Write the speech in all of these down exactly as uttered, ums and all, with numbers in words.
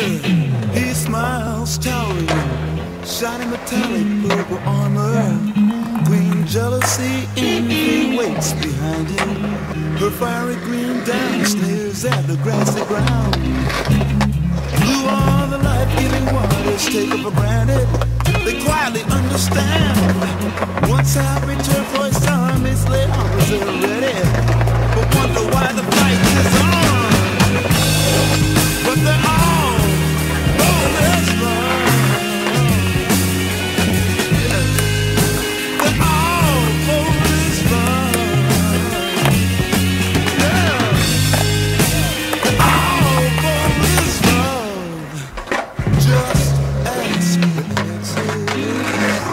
He smiles, towering, shining metallic purple armor. Queen jealousy, envy waits behind him. Her fiery green down sneers at the grassy ground. Blue are the life-giving waters taken for granted. They quietly understand. Once happy turf for his armies lay opposite ready, but wonder why the fight is on. But they're all for this love. Yeah. They're all for this love. Yeah. They're all for this love. Just ask the answers.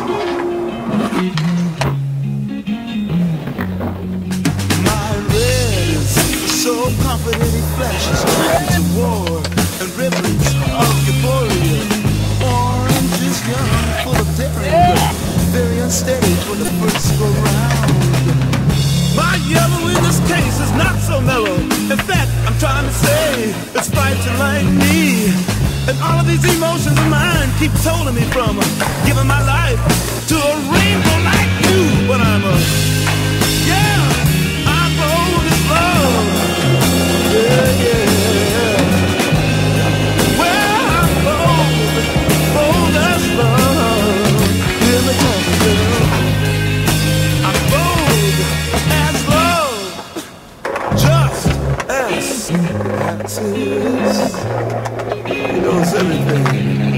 My red is so confident he flashes straight into war. And ribbons of euphoria. Orange is young, full of daring, but very unsteady for the first go round. My yellow in this case is not so mellow. In fact, I'm trying to say it's fighting like me. And all of these emotions of mine keep holding me from giving my life to a rainbow like you. But I'm a, yeah, I'm bold as love. Yeah, yeah. Well, I'm bold, bold as love. Hear me talking, girl. I'm bold as love. Just as it is. He knows everything.